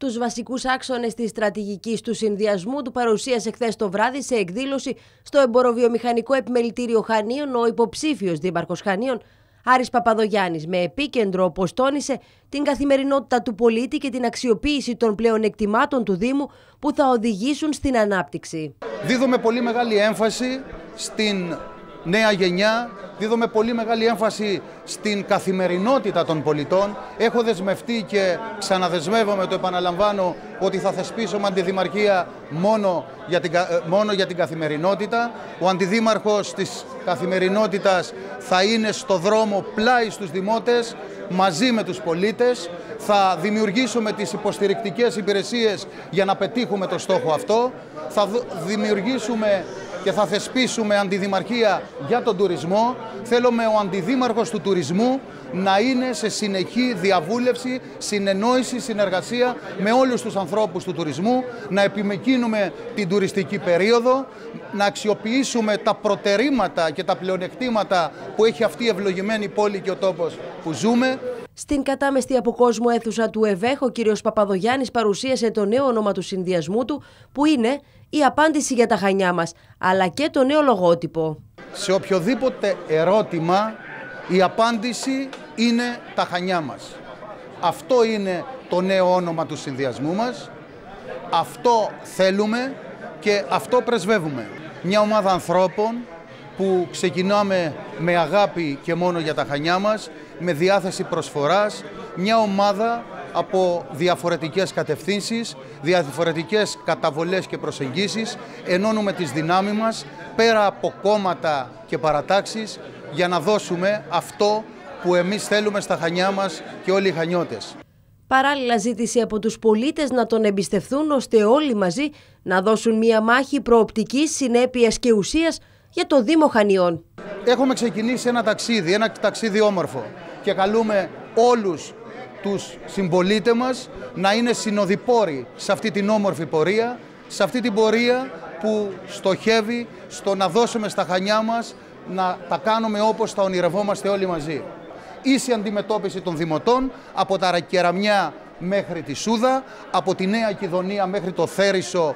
Τους βασικούς άξονες της στρατηγικής του συνδυασμού του παρουσίασε χθες το βράδυ σε εκδήλωση στο Εμποροβιομηχανικό Επιμελητήριο Χανίων ο υποψήφιος δήμαρχος Χανίων, Άρης Παπαδογιάννης, με επίκεντρο, όπως τόνισε, την καθημερινότητα του πολίτη και την αξιοποίηση των πλεονεκτημάτων του Δήμου που θα οδηγήσουν στην ανάπτυξη. Δίδουμε πολύ μεγάλη έμφαση στην νέα γενιά, δίδουμε πολύ μεγάλη έμφαση στην καθημερινότητα των πολιτών. Έχω δεσμευτεί και ξαναδεσμεύομαι, το επαναλαμβάνω, ότι θα θεσπίσουμε αντιδημαρχία μόνο για την καθημερινότητα. Ο αντιδήμαρχος της καθημερινότητας θα είναι στο δρόμο πλάι στους δημότες, μαζί με τους πολίτες. Θα δημιουργήσουμε τις υποστηρικτικές υπηρεσίες για να πετύχουμε το στόχο αυτό. Θα δημιουργήσουμε και θα θεσπίσουμε αντιδημαρχία για τον τουρισμό. Θέλουμε ο αντιδήμαρχος του τουρισμού να είναι σε συνεχή διαβούλευση, συνεννόηση, συνεργασία με όλους τους ανθρώπους του τουρισμού, να επιμεκρύνουμε την τουριστική περίοδο, να αξιοποιήσουμε τα προτερήματα και τα πλεονεκτήματα που έχει αυτή η ευλογημένη πόλη και ο τόπος που ζούμε. Στην κατάμεστη από κόσμο αίθουσα του ΕΒΕΧ, ο κ. Παπαδογιάννης παρουσίασε το νέο όνομα του συνδυασμού του, που είναι η απάντηση για τα Χανιά μας, αλλά και το νέο λογότυπο. Σε οποιοδήποτε ερώτημα, η απάντηση είναι τα Χανιά μας. Αυτό είναι το νέο όνομα του συνδυασμού μας, αυτό θέλουμε και αυτό πρεσβεύουμε. Μια ομάδα ανθρώπων που ξεκινάμε με αγάπη και μόνο για τα Χανιά μας, με διάθεση προσφοράς, μια ομάδα από διαφορετικές κατευθύνσεις, διαφορετικές καταβολές και προσεγγίσεις, ενώνουμε τις δυνάμεις μας πέρα από κόμματα και παρατάξεις για να δώσουμε αυτό που εμείς θέλουμε στα Χανιά μας και όλοι οι Χανιώτες. Παράλληλα ζήτησε από τους πολίτες να τον εμπιστευθούν ώστε όλοι μαζί να δώσουν μια μάχη προοπτικής, συνέπειας και ουσίας για το Δήμο Χανιών. Έχουμε ξεκινήσει ένα ταξίδι όμορφο και καλούμε όλους τους συμπολίτες μας να είναι συνοδοιπόροι σε αυτή την όμορφη πορεία, σε αυτή την πορεία που στοχεύει στο να δώσουμε στα Χανιά μας, να τα κάνουμε όπως τα ονειρευόμαστε όλοι μαζί. Ίση αντιμετώπιση των δημοτών, από τα Κεραμιά μέχρι τη Σούδα, από τη Νέα Κιδωνία μέχρι το Θέρισο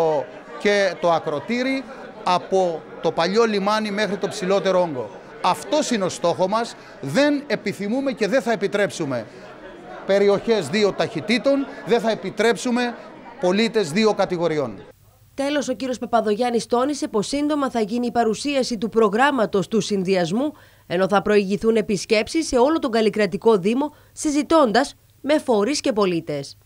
και το Ακροτήρι, από το παλιό λιμάνι μέχρι το ψηλότερο όγκο. Αυτός είναι ο στόχος μας. Δεν επιθυμούμε και δεν θα επιτρέψουμε περιοχές δύο ταχυτήτων, δεν θα επιτρέψουμε πολίτες δύο κατηγοριών. Τέλος, ο κύριος Παπαδογιάννης τόνισε πως σύντομα θα γίνει η παρουσίαση του προγράμματος του συνδυασμού, ενώ θα προηγηθούν επισκέψεις σε όλο τον καλλικρατικό Δήμο, συζητώντας με φορείς και πολίτες.